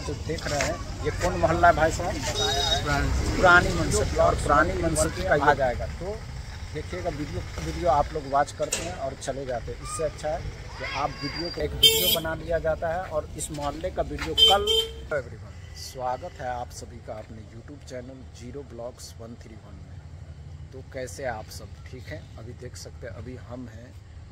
तो देख रहे हैं ये कौन मोहल्ला है भाई साहब? पुरानी मनसती। और पुरानी मनसती का आ जाएगा तो देखिएगा वीडियो आप लोग वॉच करते हैं और चले जाते हैं। इससे अच्छा है कि आप वीडियो को एक वीडियो बना लिया जाता है और इस मोहल्ले का वीडियो कल। एवरीवन, स्वागत है आप सभी का अपने यूट्यूब चैनल जीरो ब्लॉग्स 131 में। तो कैसे आप सब ठीक हैं? अभी देख सकते हैं अभी हम हैं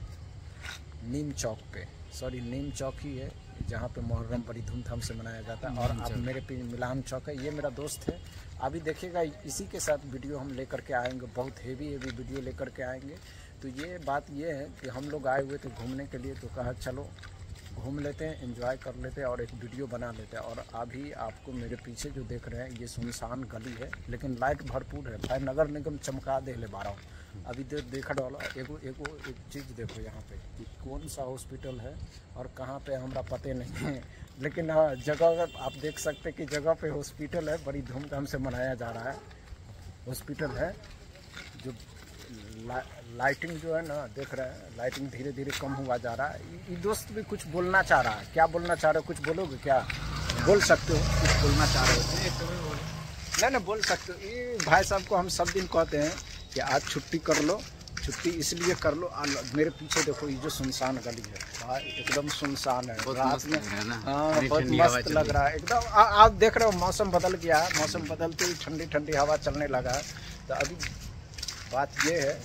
नीम चौक पे, नीम चौक ही है जहाँ पे मुहर्रम बड़ी धूमधाम से मनाया जाता है। और अब मेरे पे मिलान चौक है, ये मेरा दोस्त है। अभी देखिएगा इसी के साथ वीडियो हम लेकर के आएंगे, बहुत हेवी वीडियो लेकर के आएंगे। तो ये बात ये है कि हम लोग आए हुए थे घूमने के लिए, तो कहा चलो घूम लेते हैं, एंजॉय कर लेते हैं और एक वीडियो बना लेते हैं। और अभी आपको मेरे पीछे जो देख रहे हैं ये सुनसान गली है, लेकिन लाइट भरपूर है। भाई नगर निगम चमका दे ले 12। अभी देखा डाला एक चीज़ देखो यहाँ पे कि कौन सा हॉस्पिटल है और कहाँ पे हमारा पते नहीं है, लेकिन हाँ जगह आप देख सकते कि जगह पे हॉस्पिटल है, बड़ी धूमधाम से मनाया जा रहा है। हॉस्पिटल है जो लाइटिंग जो है ना, देख रहे हैं लाइटिंग धीरे धीरे कम हुआ जा रहा है। ये दोस्त भी कुछ बोलना चाह रहा है, क्या बोलना चाह रहे हो? कुछ बोलोगे क्या? बोल सकते हो, कुछ बोलना चाह रहे हो? नहीं बोल सकते हो। ये भाई साहब को हम सब दिन कहते हैं कि आज छुट्टी कर लो, छुट्टी इसलिए कर लो। मेरे पीछे देखो ये जो सुनसान गली है भाई, एकदम सुनसान है रात में। हाँ बहुत मस्त लग रहा है एकदम। आप देख रहे हो मौसम बदल गया है, मौसम बदलते ही ठंडी ठंडी हवा चलने लगा है। तो अभी बात ये है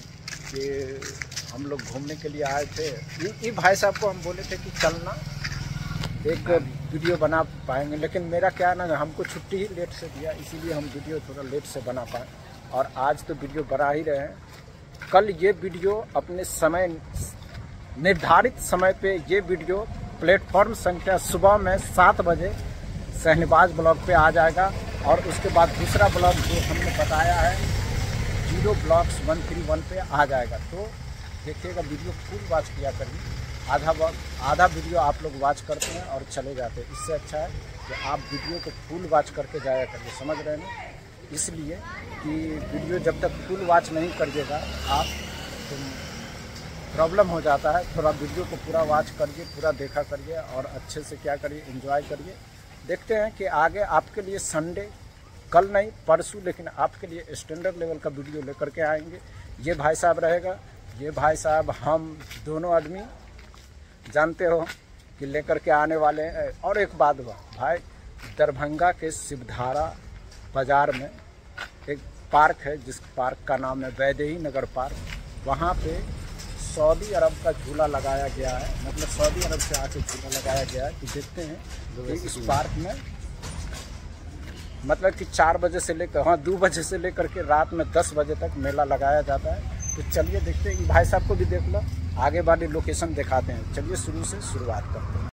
कि हम लोग घूमने के लिए आए थे। ये भाई साहब को हम बोले थे कि चलना एक वीडियो बना पाएंगे, लेकिन मेरा क्या ना हमको छुट्टी ही लेट से दिया, इसीलिए हम वीडियो थोड़ा लेट से बना पाए। और आज तो वीडियो बना ही रहे हैं। कल ये वीडियो अपने समय निर्धारित समय पे ये वीडियो प्लेटफॉर्म संख्या सुबह में 7 बजे शहनबाज ब्लॉग पे आ जाएगा। और उसके बाद दूसरा ब्लॉग जो हमने बताया है जीरो ब्लॉग्स 131 पे आ जाएगा। तो देखिएगा वीडियो फुल वॉच किया करिए। आधा वीडियो आप लोग वॉच करते हैं और चले जाते हैं। इससे अच्छा है कि आप वीडियो को फुल वॉच करके जाया करिए, समझ रहे हैं ना? इसलिए कि वीडियो जब तक फुल वॉच नहीं करिएगा आप तो प्रॉब्लम हो जाता है। थोड़ा वीडियो को पूरा वॉच करिए, पूरा देखा करिए और अच्छे से क्या करिए, एंजॉय करिए। देखते हैं कि आगे आपके लिए संडे, कल नहीं परसों, लेकिन आपके लिए स्टैंडर्ड लेवल का वीडियो लेकर के आएंगे। ये भाई साहब रहेगा, ये भाई साहब हम दोनों आदमी जानते हो कि लेकर के आने वाले हैं। और एक बात हुआ भाई, दरभंगा के शिवधारा बाज़ार में एक पार्क है जिस पार्क का नाम है वैदेही नगर पार्क। वहाँ पे सऊदी अरब का झूला लगाया गया है, मतलब सऊदी अरब से आके झूला लगाया गया है। कि देखते हैं कि इस पार्क में मतलब कि 4 बजे से लेकर 2 बजे से लेकर के रात में 10 बजे तक मेला लगाया जाता है। तो चलिए देखते हैं, भाई साहब को भी देख लो, आगे वाली लोकेशन दिखाते हैं। चलिए शुरू से शुरुआत करते हैं।